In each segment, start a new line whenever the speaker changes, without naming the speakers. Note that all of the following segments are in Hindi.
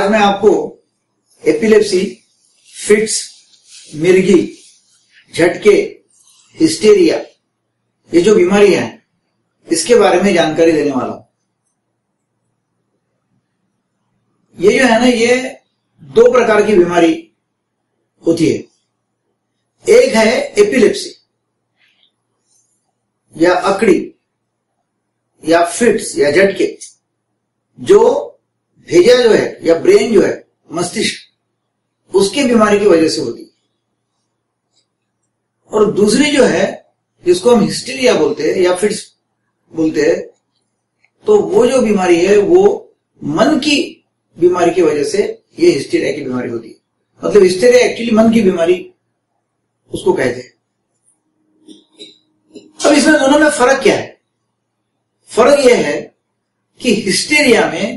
आज मैं आपको एपिलेप्सी, फिट्स, मिर्गी, झटके, हिस्टेरिया, ये जो बीमारी है इसके बारे में जानकारी देने वाला हूं। ये जो है ना, ये दो प्रकार की बीमारी होती है। एक है एपिलेप्सी या अकड़ी या फिट्स या झटके, जो भेजा जो है या ब्रेन जो है, मस्तिष्क, उसकी बीमारी की वजह से होती है। और दूसरी जो है जिसको हम हिस्टीरिया बोलते हैं या फिट्स बोलते हैं, तो वो जो बीमारी है वो मन की बीमारी की वजह से ये हिस्टीरिया की बीमारी होती है। मतलब हिस्टीरिया एक्चुअली मन की बीमारी उसको कहते हैं। अब इसमें दोनों में फर्क क्या है? फर्क यह है कि हिस्टीरिया में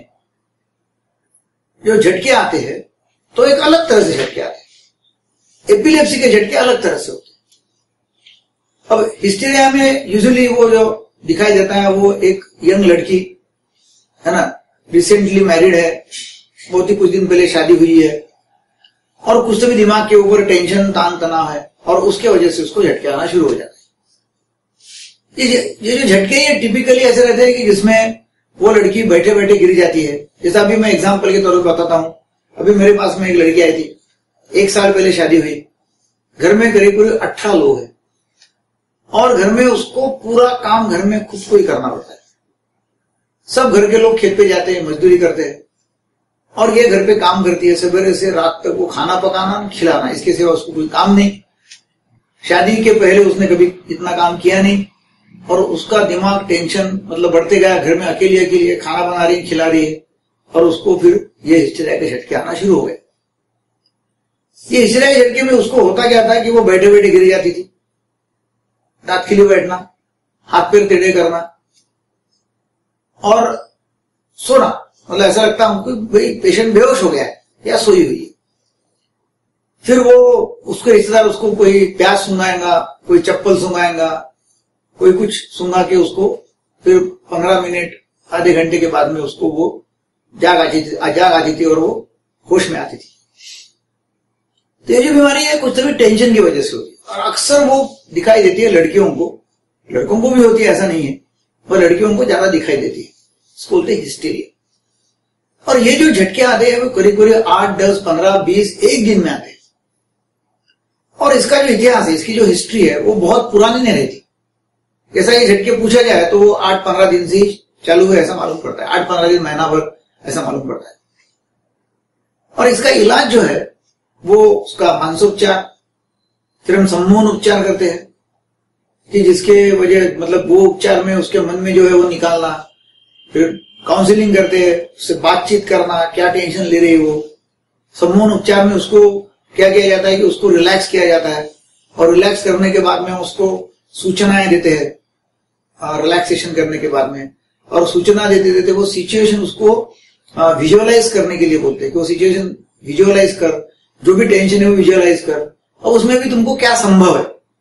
जो झटके आते हैं तो एक अलग तरह से झटके आते हैं, एपिलेप्सी के झटके अलग तरह से होते हैं। अब हिस्टीरिया में यूजुअली वो जो दिखाई देता है वो एक यंग लड़की है ना, रिसेंटली मैरिड है, बहुत ही कुछ दिन पहले शादी हुई है, और कुछ तो भी दिमाग के ऊपर टेंशन, तान तनाव है, और उसके वजह से उसको झटके आना शुरू हो जाता है। ये जो झटके ये टिपिकली ऐसे रहते हैं कि जिसमें वो लड़की बैठे बैठे गिर जाती है। जैसा अभी मैं एग्जांपल के तौर पर बताता हूं, अभी मेरे पास में एक लड़की आई थी, 1 साल पहले शादी हुई, घर में करीब 18 लोग हैं, और घर में उसको पूरा काम घर में खुद को ही करना पड़ता है। सब घर के लोग खेत पे जाते हैं, मजदूरी करते हैं, और ये घर पे काम करती है सवेरे से रात तक, वो खाना पकाना, खिलाना, इसके सिवा उसको कोई काम नहीं। शादी के पहले उसने कभी इतना काम किया नहीं, और उसका दिमाग टेंशन मतलब बढ़ते गया। घर में अकेली अकेली खाना बना रही, खिला रही है, और उसको फिर ये हिस्टीरिया के झटके आना शुरू हो गए। ये हिस्टीरिया के झटके में उसको होता क्या था कि वो बैठे बैठे गिर जाती थी, दांत खिले बैठना, हाथ पैर टेढ़े करना और सोना। मतलब ऐसा लगता है भाई पेशेंट बेहोश हो गया है या सोई हुई है। फिर वो उसके रिश्तेदार उसको कोई प्याज सुंघाएगा, कोई चप्पल सुंघाएगा, कोई कुछ सुंघा के उसको फिर 15 मिनट आधे घंटे के बाद में उसको वो जाग आती थी और वो होश में आती थी। तो ये जो बीमारी है कुछ तो भी टेंशन की वजह से होती है, और अक्सर वो दिखाई देती है लड़कियों को। लड़कों को भी होती है, ऐसा नहीं है, पर लड़कियों को ज्यादा दिखाई देती है। इसको बोलते हैं हिस्टीरिया। और ये जो झटके आते हैं वो करीब करीब 8, 10, 15, 20 एक दिन में आते हैं। और इसका जो इतिहास है, इसकी जो हिस्ट्री है वो बहुत पुरानी नहीं रहती। जैसा ये झटके पूछा जाए तो वो 8-15 दिन से चालू है ऐसा मालूम पड़ता है, 8-15 दिन, महीना भर ऐसा मालूम पड़ता है। और इसका इलाज जो है वो उसका मानसोपचार, फिर हम सम्मोहन उपचार करते हैं कि जिसके वजह मतलब वो उपचार में उसके मन में जो है वो निकालना, फिर काउंसलिंग करते हैं, उससे बातचीत करना, क्या टेंशन ले रही है वो। सम्मोहन उपचार में उसको क्या किया जाता है कि उसको रिलैक्स किया जाता है, और रिलैक्स करने के बाद में उसको सूचनाएं देते हैं रिलैक्सेशन करने के बाद में। और सूचना देते देते वो सिचुएशन उसको विजुअलाइज करने के लिए बोलते हैं कि वो सिचुएशन विजुअलाइज कर, जो भी टेंशन है वो विजुअलाइज कर, और उसमें भी तुमको क्या संभव है।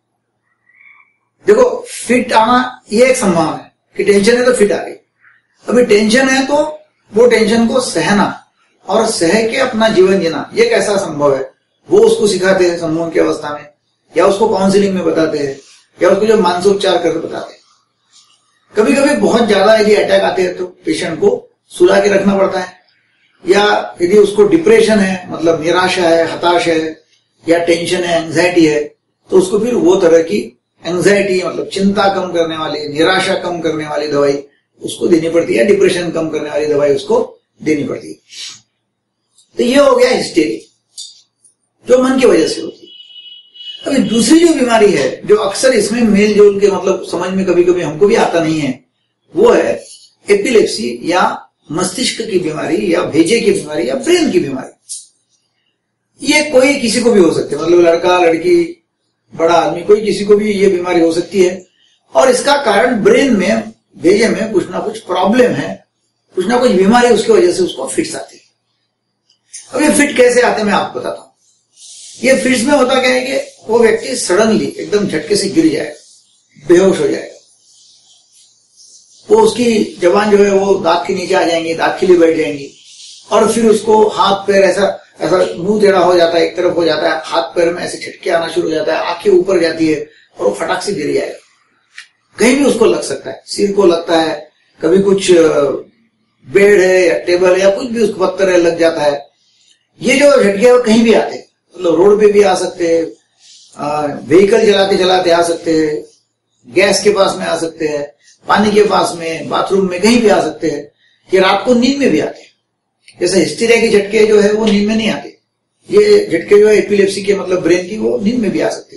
देखो, फिट आना ये एक संभावना है कि टेंशन है तो फिट आ गई। अभी टेंशन है तो वो टेंशन को सहना और सह के अपना जीवन जीना, ये कैसा संभव है, वो उसको सिखाते हैं सम्मोहन की अवस्था में, या उसको काउंसलिंग में बताते हैं, या उसको जो मानसोपचार करके बताते हैं। कभी कभी बहुत ज्यादा यदि अटैक आते हैं तो पेशेंट को सुला के रखना पड़ता है, या यदि उसको डिप्रेशन है, मतलब निराशा है, हताश है, या टेंशन है, एंजाइटी है, तो उसको फिर वो तरह की एंजाइटी मतलब चिंता कम करने वाली, निराशा कम करने वाली दवाई उसको देनी पड़ती है, डिप्रेशन कम करने वाली दवाई उसको देनी पड़ती है। तो ये हो गया हिस्टेरिया, जो मन की वजह से होती है। अभी दूसरी जो बीमारी है जो अक्सर इसमें मेल जोल के मतलब समझ में कभी कभी हमको भी आता नहीं है, वो है एपिलेप्सी या मस्तिष्क की बीमारी, या भेजे की बीमारी, या ब्रेन की बीमारी। ये कोई किसी को भी हो सकती है, मतलब लड़का, लड़की, बड़ा आदमी, कोई किसी को भी ये बीमारी हो सकती है। और इसका कारण ब्रेन में, भेजे में कुछ ना कुछ प्रॉब्लम है, कुछ ना कुछ बीमारी, उसकी वजह से उसको फिट्स आती है। अब ये फिट कैसे आते हैं मैं आपको बताता हूं। ये फिट्स में होता क्या है कि वो व्यक्ति सडनली एकदम झटके से गिर जाएगा, बेहोश हो जाएगा, वो उसकी जबान जो है वो दांत के नीचे आ जाएंगी, दांत खिली बैठ जाएंगी, और फिर उसको हाथ पैर ऐसा ऐसा मुंह टेढ़ा हो जाता है, एक तरफ हो जाता है, हाथ पैर में ऐसे झटके आना शुरू हो जाता है, आंखें ऊपर जाती है और वो फटाक से गिर जाएगा। कहीं भी उसको लग सकता है, सिर को लगता है, कभी कुछ बेड है या टेबल या कुछ भी उसको पत्थर है लग जाता है। ये जो झटके वो कहीं भी आते हैं, मतलब रोड पे भी आ सकते हैं, व्हीकल चलाते चलाते आ सकते हैं, गैस के पास में आ सकते हैं, पानी के पास में, बाथरूम में, कहीं भी आ सकते हैं। कि रात को नींद में भी आते हैं। जैसे हिस्टीरिया के झटके जो है वो नींद में नहीं आते, ये झटके जो है एपिलेप्सी के मतलब ब्रेन की, वो नींद में भी आ सकते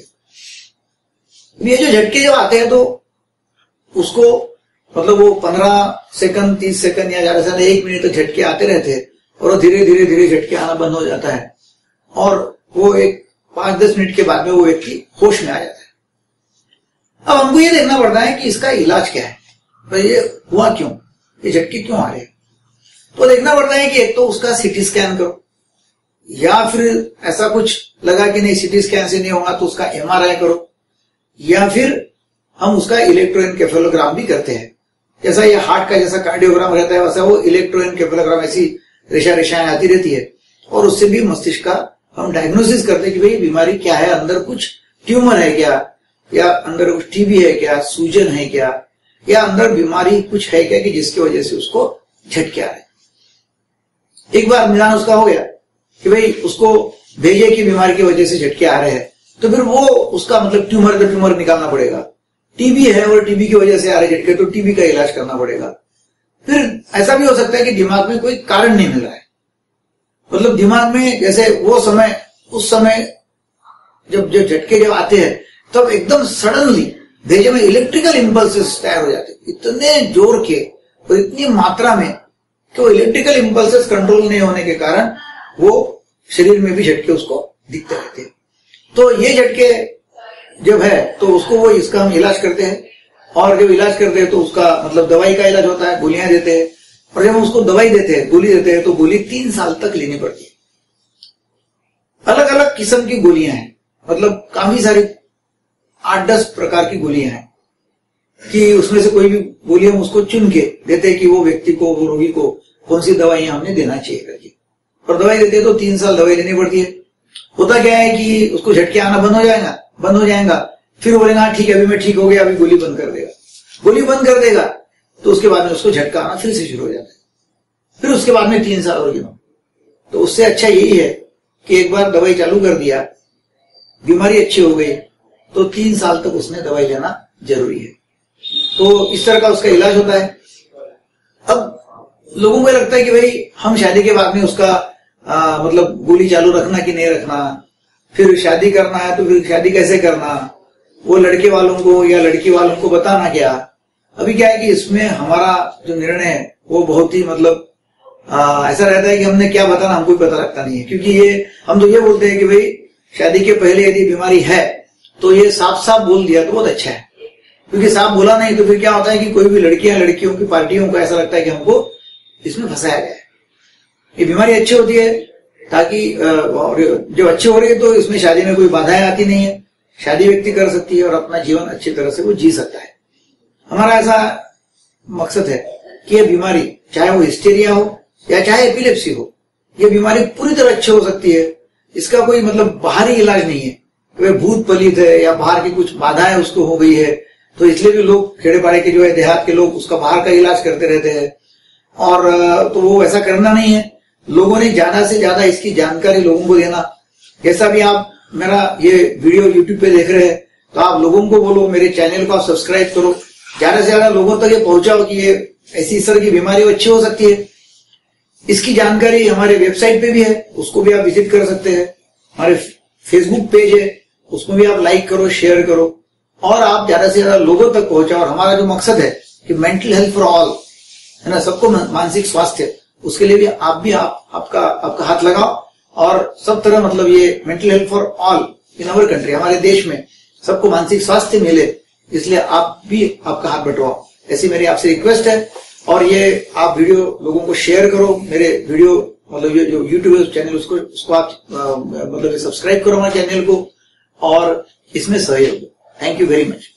हैं। ये जो झटके जो आते हैं तो उसको मतलब वो 15 सेकंड 30 सेकंड या ज्यादा से ज्यादा 1 मिनट तक झटके आते रहते हैं और धीरे धीरे धीरे झटके आना बंद हो जाता है और वो एक 5-10 मिनट के बाद में वो व्यक्ति होश में आ जाता है। अब हमको ये देखना पड़ता है कि इसका इलाज क्या है, तो ये हुआ क्यों, ये झटके क्यों आ रहे हैं। तो देखना पड़ता है कि एक तो उसका सीटी स्कैन करो, या फिर ऐसा कुछ लगा कि नहीं सीटी स्कैन से नहीं होगा तो उसका एमआरआई करो, या फिर हम उसका इलेक्ट्रोएन्केफेलोग्राम भी करते हैं। जैसा ये हार्ट का जैसा कार्डियोग्राम रहता है वैसा वो इलेक्ट्रोएन्केफेलोग्राम, ऐसी रेखाएं आती रहती है और उससे भी मस्तिष्क का हम डायग्नोसिस करते हैं कि भाई बीमारी क्या है, अंदर कुछ ट्यूमर है क्या, या अंदर कुछ टीबी है क्या, सूजन है क्या, या अंदर बीमारी कुछ है क्या कि जिसकी वजह से उसको झटके आ रहे। एक बार निदान उसका हो गया कि भाई उसको भेजे की बीमारी की वजह से झटके आ रहे हैं, तो फिर वो उसका मतलब ट्यूमर निकालना पड़ेगा। टीबी है और टीबी की वजह से आ रहे झटके, तो टीबी का इलाज करना पड़ेगा। फिर ऐसा भी हो सकता है कि दिमाग में कोई कारण नहीं मिल रहा है, मतलब दिमाग में जैसे वो समय उस समय जब झटके जब आते हैं तब एकदम सडनली भेजे में इलेक्ट्रिकल इंपल्सेस तैयार हो जाते, इतने जोर के और इतनी मात्रा में कि वो इलेक्ट्रिकल इंपल्सेस कंट्रोल नहीं होने के कारण वो शरीर में भी झटके उसको दिखते रहते हैं। तो ये झटके जब है तो उसको वो इसका हम इलाज करते हैं, और जब इलाज करते हैं तो उसका मतलब दवाई का इलाज होता है, गोलियां देते हैं, और जब हम उसको दवाई देते हैं, गोली देते हैं, तो गोली 3 साल तक लेनी पड़ती है। अलग अलग किस्म की गोलियां हैं, मतलब काफी सारी 8-10 प्रकार की गोलियां हैं कि उसमें से कोई भी गोली हम उसको चुन के देते हैं कि वो व्यक्ति को, वो रोगी को कौन सी दवाइयां हमने देना चाहिए करके, और दवाई देते हैं तो 3 साल दवाई लेनी पड़ती है। होता क्या है कि उसको झटके आना बंद हो जाएगा, फिर बोलेगा ठीक है अभी मैं ठीक हो गया, अभी गोली बंद कर देगा। गोली बंद कर देगा तो उसके बाद में उसको झटका आना फिर से शुरू हो जाता है, फिर उसके बाद में 3 साल और गिनो। तो उससे अच्छा यही है कि एक बार दवाई चालू कर दिया, बीमारी अच्छी हो गई, तो 3 साल तक उसने दवाई लेना जरूरी है। तो इस तरह का उसका इलाज होता है। अब लोगों को लगता है कि भाई हम शादी के बाद में उसका मतलब गोली चालू रखना कि नहीं रखना, फिर शादी करना है तो फिर शादी कैसे करना, वो लड़के वालों को या लड़की वालों को बताना क्या। अभी क्या है कि इसमें हमारा जो निर्णय है वो बहुत ही मतलब ऐसा रहता है कि हमने क्या बताना हमको भी पता लगता नहीं है, क्योंकि ये हम तो ये बोलते हैं कि भाई शादी के पहले यदि बीमारी है तो ये साफ साफ बोल दिया तो बहुत अच्छा है, क्योंकि साफ बोला नहीं तो फिर क्या होता है कि कोई भी लड़कियों की पार्टियों को ऐसा लगता है कि हमको इसमें फंसाया गया है। ये बीमारी अच्छी होती है ताकि जब अच्छी हो रही है तो इसमें शादी में कोई बाधाएं आती नहीं है, शादी व्यक्ति कर सकती है और अपना जीवन अच्छी तरह से वो जी सकता है। हमारा ऐसा मकसद है कि ये बीमारी चाहे वो हिस्टीरिया हो या चाहे एपिलेप्सी हो, ये बीमारी पूरी तरह अच्छी हो सकती है। इसका कोई मतलब बाहरी इलाज नहीं है, वे भूत पलित है या बाहर की कुछ बाधाएं उसको हो गई है, तो इसलिए भी लोग खेड़े पाड़े के जो है देहात के लोग उसका बाहर का इलाज करते रहते हैं। और तो वो ऐसा करना नहीं है, लोगों ने ज्यादा से ज्यादा इसकी जानकारी लोगों को देना। जैसा भी आप मेरा ये वीडियो यूट्यूब पे देख रहे हैं तो आप लोगों को बोलो मेरे चैनल को आप सब्सक्राइब करो, ज्यादा से ज्यादा लोगों तक ये पहुंचाओ कि ये ऐसी इस तरह की बीमारी अच्छी हो सकती है। इसकी जानकारी हमारे वेबसाइट पे भी है, उसको भी आप विजिट कर सकते हैं। हमारे फेसबुक पेज है, उसमें भी आप लाइक करो, शेयर करो, और आप ज्यादा से ज्यादा लोगों तक पहुंचाओ। और हमारा जो मकसद है कि मेंटल हेल्थ फॉर ऑल है ना, सबको मानसिक स्वास्थ्य, उसके लिए भी आपका हाथ लगाओ, और सब तरह मतलब ये mental health for all in our country, हमारे देश में सबको मानसिक स्वास्थ्य मिले, इसलिए आप भी आपका हाथ बंटवाओ, ऐसी मेरी आपसे रिक्वेस्ट है। और ये आप वीडियो लोगों को शेयर करो, मेरे वीडियो मतलब ये जो यूट्यूब चैनल उसको आप मतलब सब्सक्राइब करो हमारे चैनल को, और इसमें सहयोग दो। Thank you very much.